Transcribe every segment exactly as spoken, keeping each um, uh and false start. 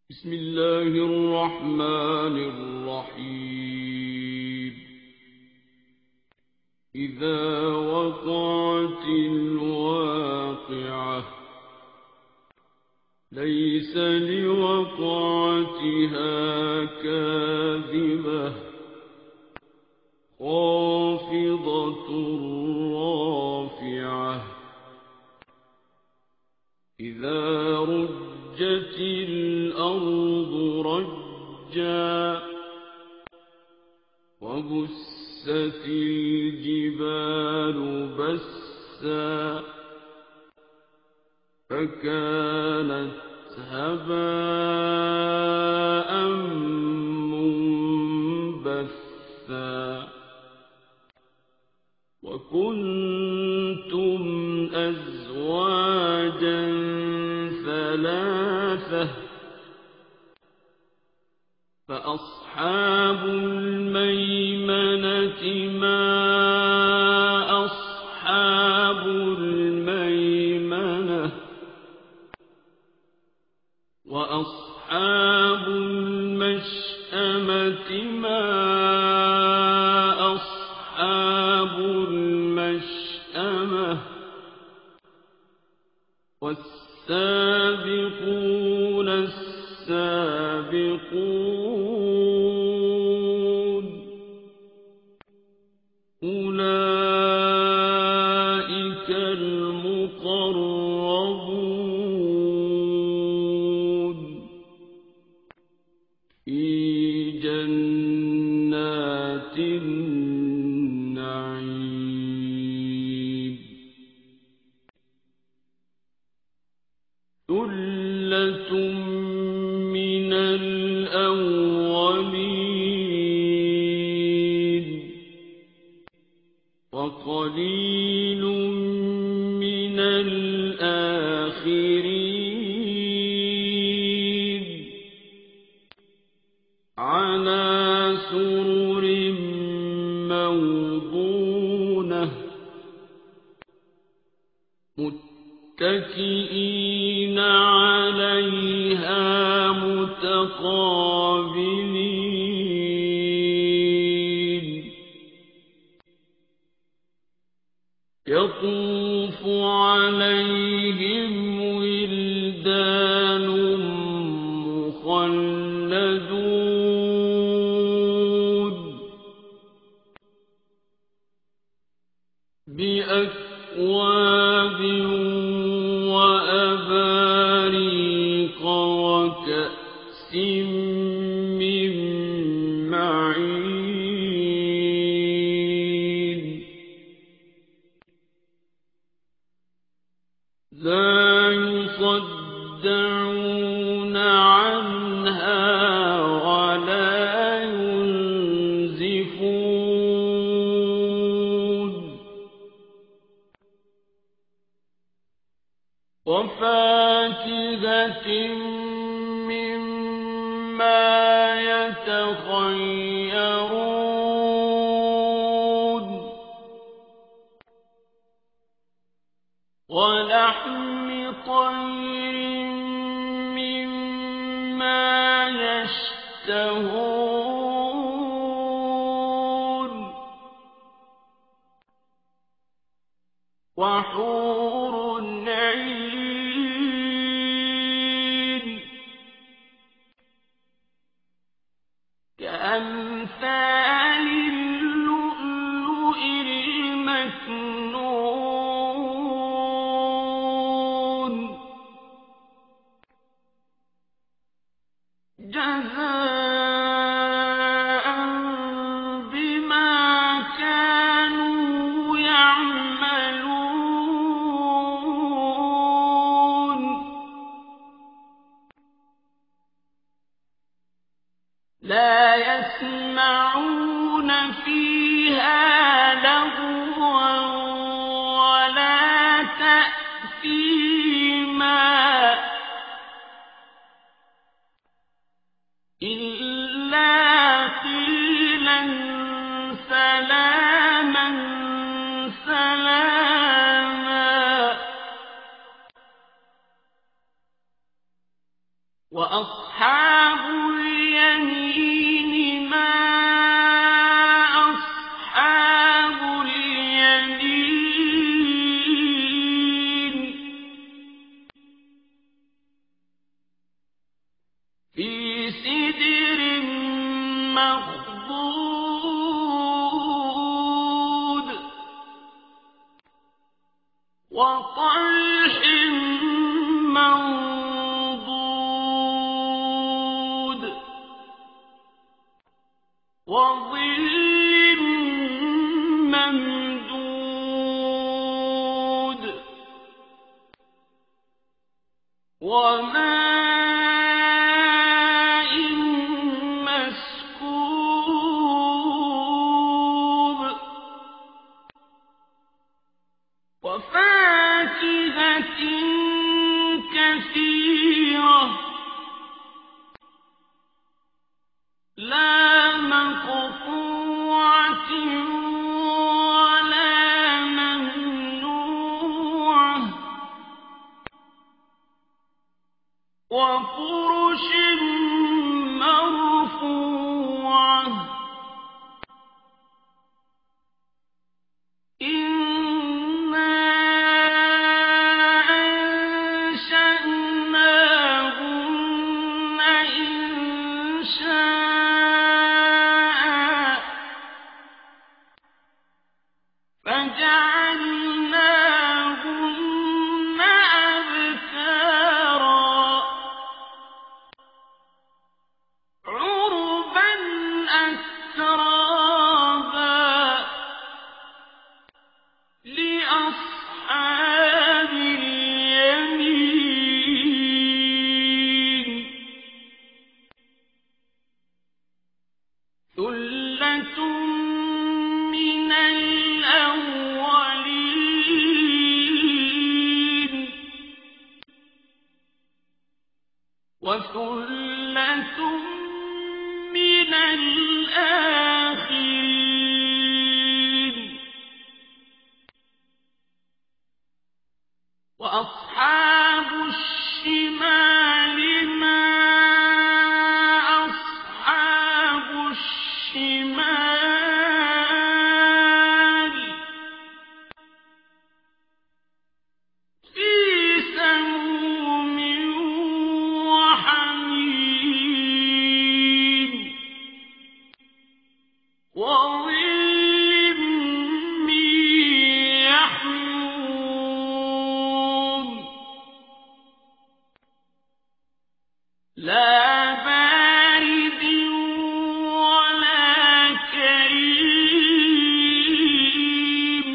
بسم الله الرحمن الرحيم إذا وقعت الواقعة ليس لوقعتها كاذبة خافضة رافعة إذا رجت الأرض رجا وبست الجبال بسا فكانت هباء منبثا وكنتم أزواجا ثلاثة فأصحاب الميمنة ما أصحاب الميمنة وأصحاب المشأمة ما أصحاب المشأمة والسابقون السابقون أولئك المقربون في جنات النعيم ثلة من الأولين وقليل من الآخرين على سرر موضونة متكئين عليها متقابلين يطوف عليهم ولدان مخلدون بأكواب وأباريق وكأس من معين لا يصدعون عنها ولا ينزفون وفاكهة مما يتخيرون ولحم طير مما يشتهون وحور عين كأمثال اللؤلؤ المكنون جزاء بما كانوا يعملون لا يسمعون فيها لغوا ولا تأثيما إلا قيلا سلاما سلاما وأصحاب اليمين ما أصحاب اليمين في سدر مخضود وطلح منضود وظل ممدود وماء مسكوب وفاكهة كثيرة لا مقطوعة ولا ممنوعة وفرش مرفوعة فجعلناهن أبكارا عربا أترابا لأصحاب اليمين ثلة من الأولين وثلة من الآخرين وأصحاب الشمال ما أصحاب الشمال في سموم وحميم وظل من يحموم لا بارد ولا كريم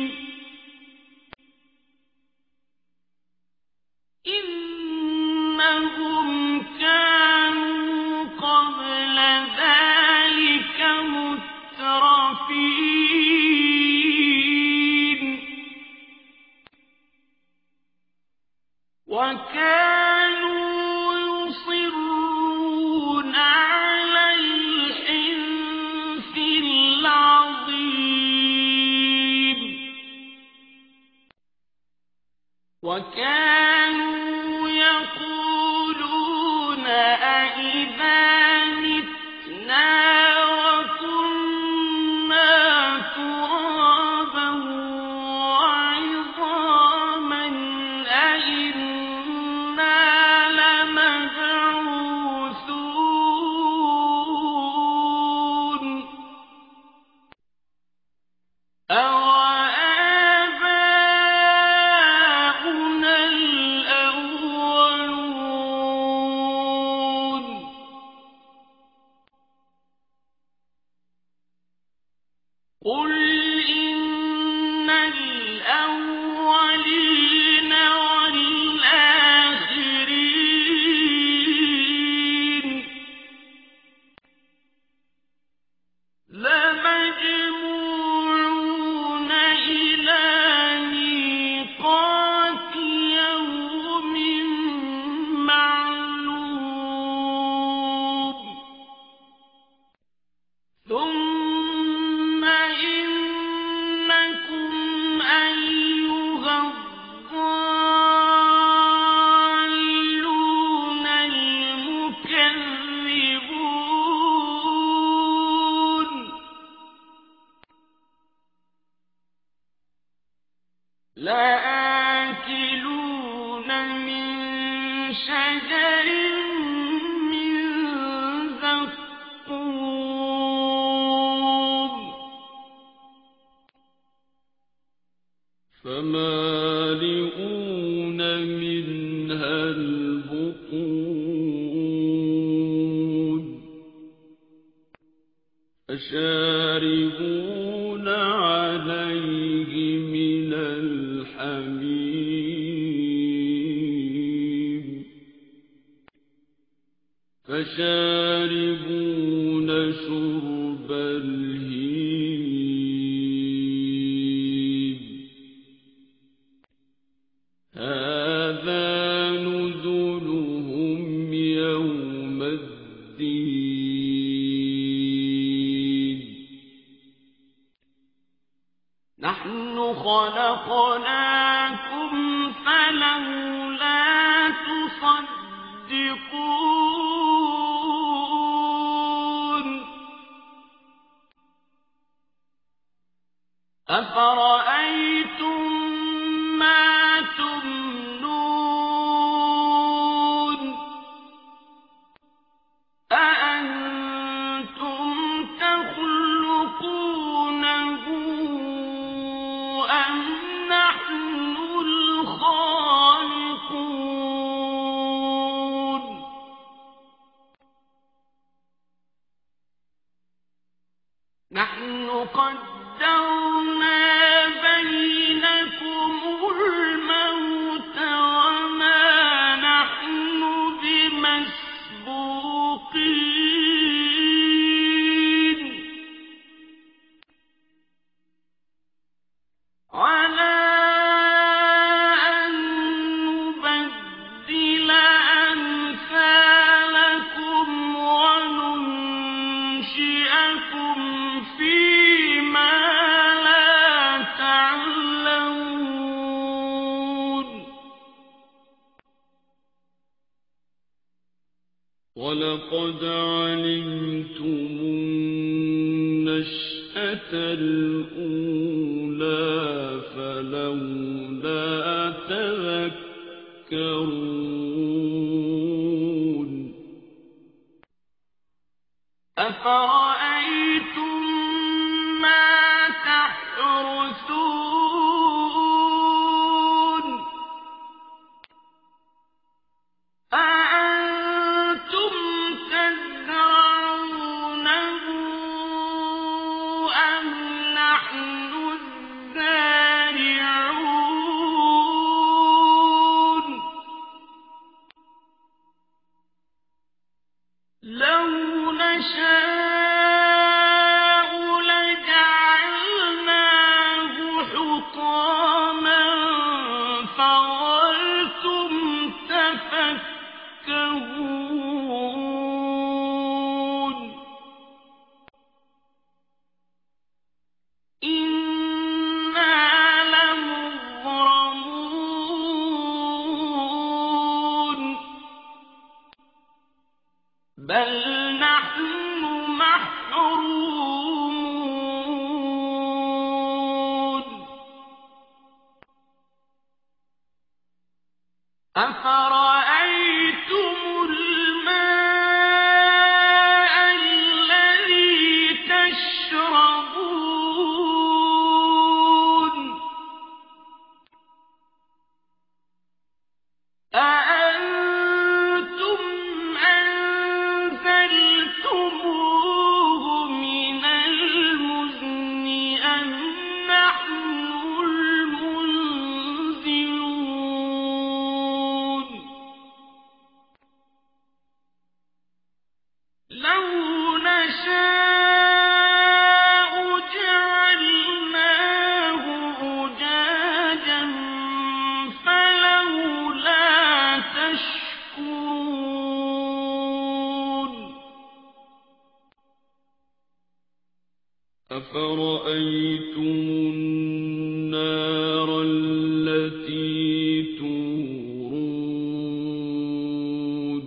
إنهم كانوا قبل ذلك مترفين وكانوا يصرون على الحنث العظيم وكانوا يقولون أئذا متنا وكنا ترابا وعظاما أئنا لمبعوثون أوآباؤنا الأولون قل إن الأولين والآخرين لمجموعون إلى ميقات يوم معلوم ثم إن لآكلون من شجر من زقوم فمالئون منها البطون فشاربون عليه من الحميم فشاربون شرب الهيم هذا نزلهم يوم الدين نحن خلقناكم فلولا تصدقون أفرأيتم ما تمنون أأنتم تخلقونه أم نحن الخالقون نحن قدرنا بينكم الموت وما نحن بمسبوقين على أن نبدل أمثالكم وننشئكم فيما لا تعلمون ولقد علمتم النشأة الأولى فلولا تذكرون أفرأيتم ما تحرثون أأنتم تزرعونه أم نحن الزارعون لو نشاء لجعلناه حطاما فظلتم تفكهون إنا لمغرمون بل نحن محرومون أفرأيتم الماء الذي تشربون أأنتم أنزلتموه من المزن أم نحن المنزلون لو نشاء جعلناه أجاجا فلولا تشكرون أفرأيتم النار التي تورون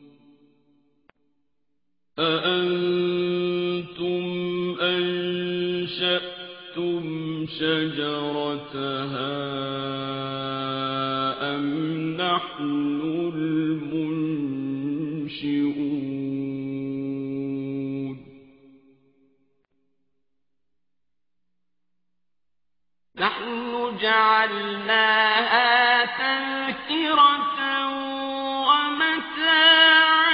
أأنتم أنشأتم شجرتها نحن المنشئون نحن جعلناها تذكرة ومتاعا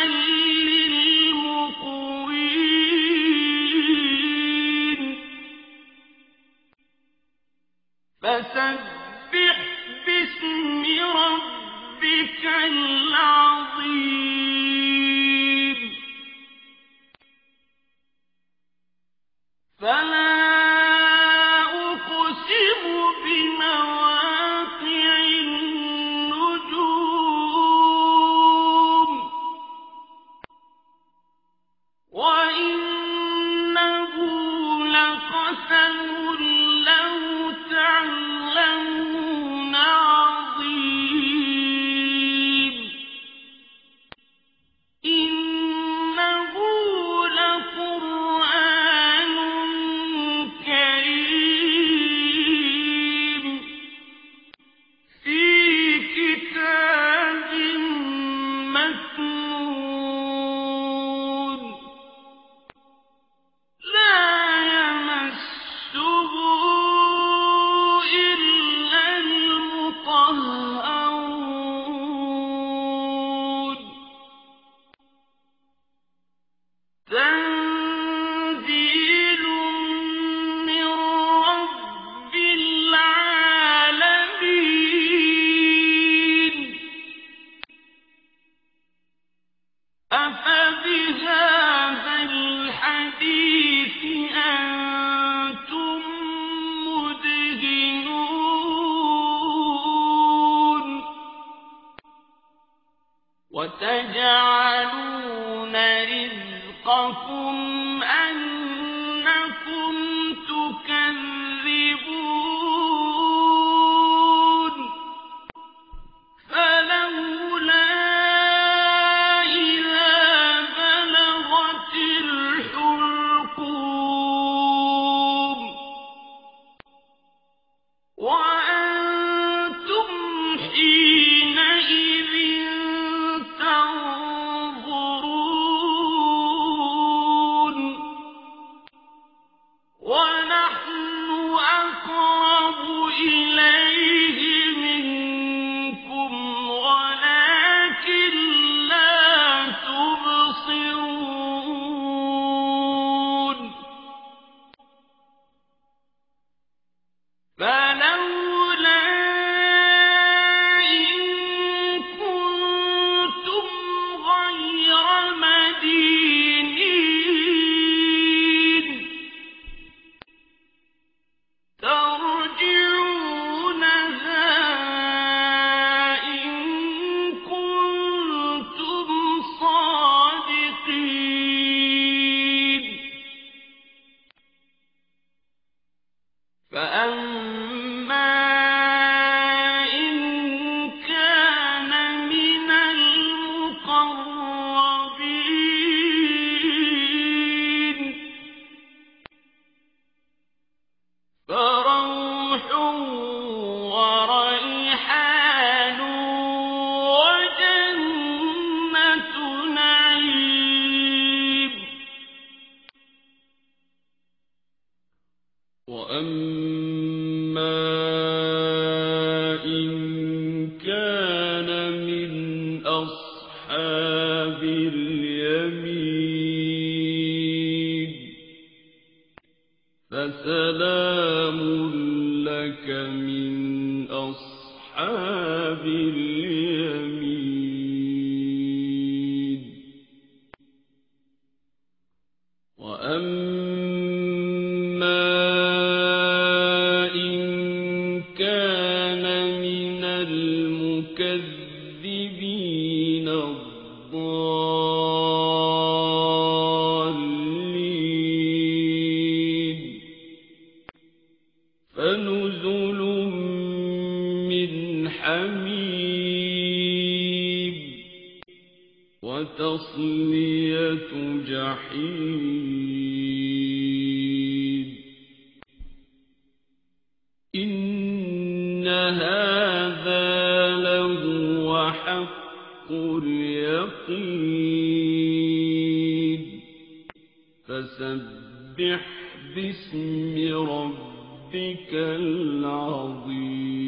للمقوين فسبح باسم ربك العظيم فلا أقسم بمواقع النجوم وإنه لقسم لو تعلمون عظيم إنه لقرآن كريم في كتاب مكنون لا يمسه إلا المطهرون تنزيل من رب العالمين أفبهذا الحديث أنتم مدهنون وتجعلون رزقكم أنكم تكذبون فلولا إذا بلغت الحلقوم وأنتم حينئذ تنظرون ونحن أقرب إليه منكم ولكن لا تبصرون فلولا إن كنتم غير مدينين ترجعونها إن كنتم صادقين فأما إن كان من المقربين فروح وريحان وجنة نعيم وأما إن كان من أصحاب اليمين فسلام لك من أصحاب اليمين وأما إن كان من المكذبين الضالين فنزل من حميم وتصلية جحيم إن هذا لهو وحق اليقين فسبح باسم ربك العظيم